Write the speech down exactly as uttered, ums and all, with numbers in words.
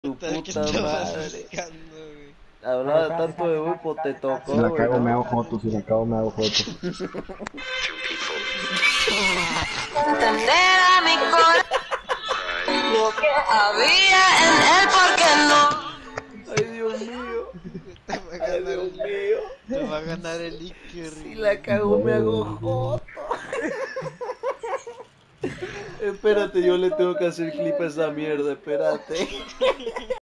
Tu Tal que puta estabas madre. buscando, güey. Hablaba tanto de Bupo, te tocó, Si la güey, cago me hago ¿no? fotos, si la cago me hago fotos. Entender a mi corazón lo que había en él, porque no. Ay, Dios mío. Te va a Ay, ganar Dios el, mío. te va a ganar el Iker, Si güey. la cago me hago joto. Espérate, yo le tengo que hacer clip a esa mierda, espérate.